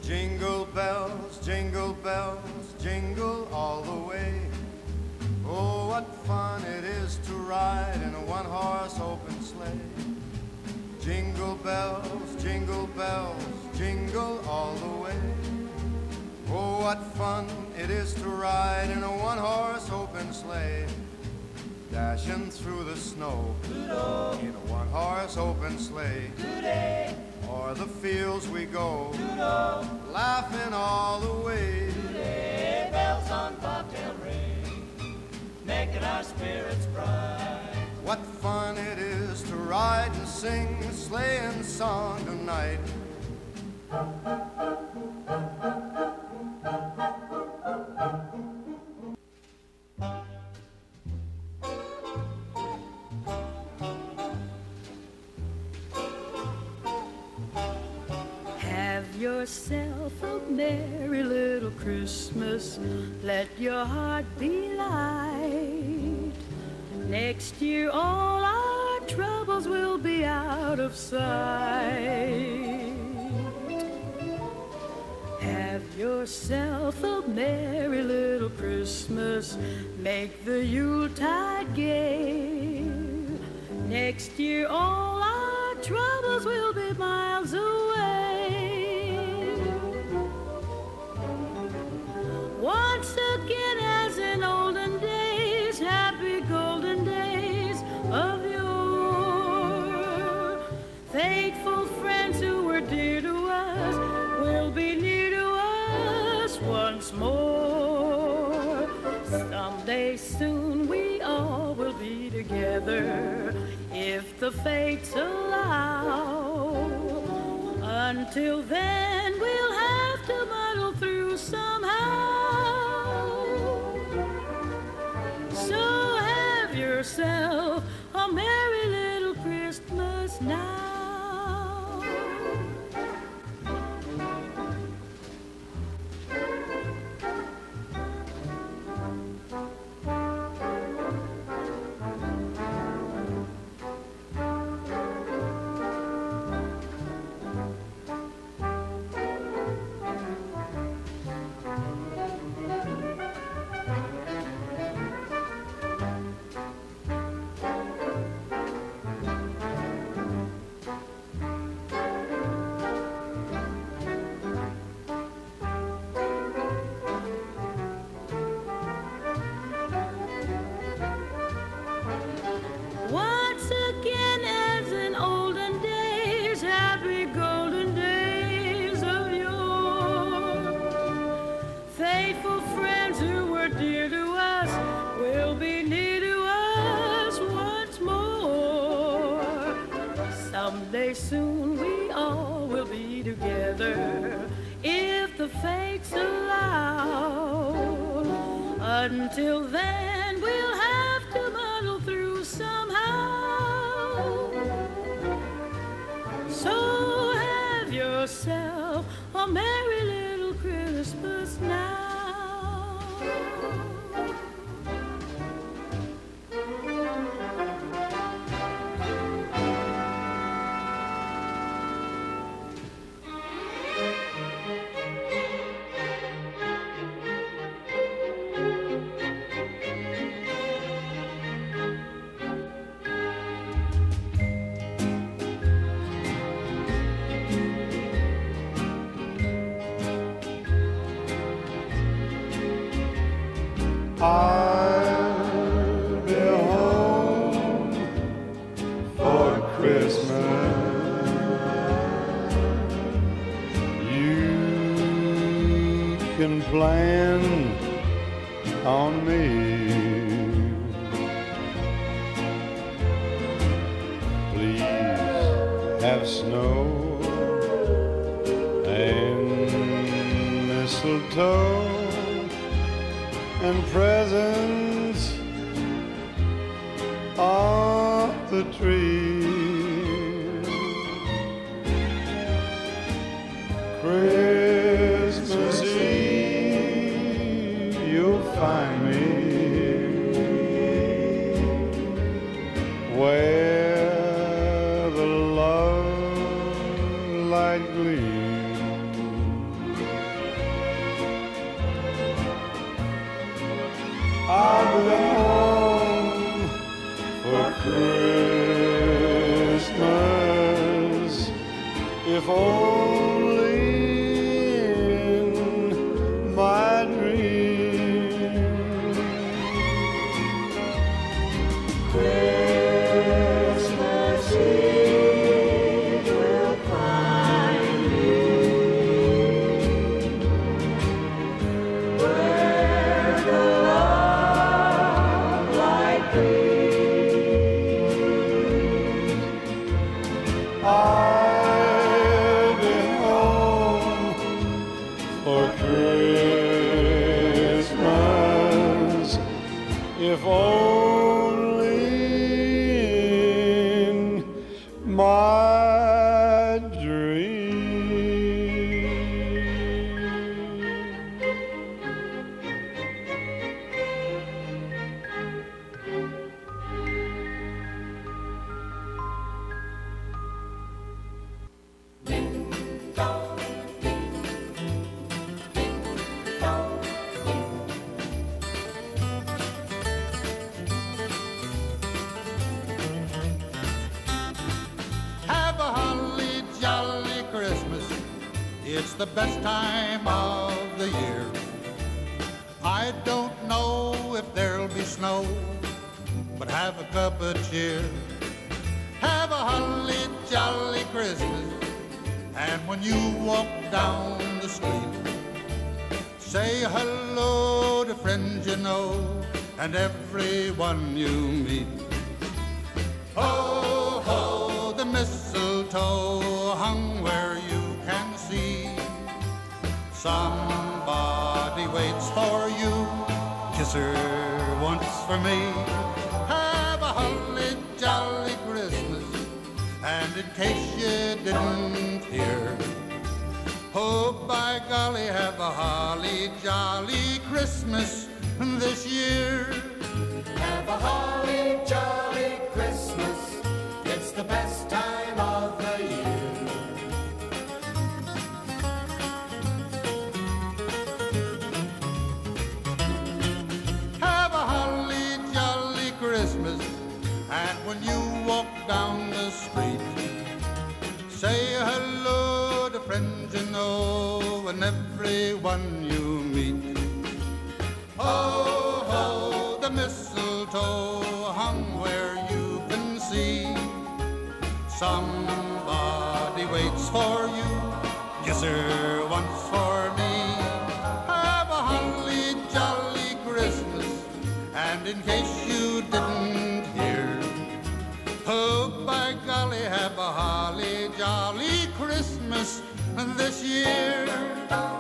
jingle bells, jingle all the way. Oh, what fun it is to ride in a one-horse open sleigh. Jingle bells, jingle all the way. Oh, what fun it is to ride in a one-horse open sleigh. Dashing through the snow in a one-horse open sleigh. O'er the fields we go, laughing all the way. Bells on bobtail ring, making our spirits bright. What fun it is to ride and sing a sleighing song tonight. Yourself a merry little Christmas, let your heart be light. Next year all our troubles will be out of sight. Have yourself a merry little Christmas, make the Yuletide gay. Next year all our troubles will be miles away. Once again, as in olden days, happy golden days of yore, faithful friends who were dear to us will be near to us once more. Someday soon we all will be together, if the fates allow. Until then we'll have to muddle through somehow. So have yourself a merry little Christmas now. Soon we all will be together, if the fates allow. Until then we'll have to muddle through somehow. So have yourself a merry little Christmas now. I'll be home for Christmas. You can plan on me. Please have snow and mistletoe and presents on the tree. Christmas Eve, you'll find me where the love light gleams. home for Christmas, if only in my dream. Christmas Eve will find me where the love light gleams. I'll be home for Christmas, if only in my dream. Have a holly jolly Christmas. It's the best time of the year. I don't know if there'll be snow, but have a cup of cheer. Have a holly jolly Christmas. And when you walk down the street, say hello to friends you know and everyone you meet. Ho, ho, the mistletoe hung where you can see. Somebody waits for you, kiss her once for me. Have a holly jolly Christmas, and in case you didn't hear, oh, by golly, have a holly jolly Christmas this year. Have a holly jolly Christmas. It's the best time of the year. Have a holly jolly Christmas, and when you walk down the street, say hello to friends you know and everyone you meet. Ho, ho, the mistletoe hung where you can see. Somebody waits for you, kiss her once for me. Have a holly jolly Christmas, and in case you didn't hear, oh, by golly, have a holly jolly Christmas this year.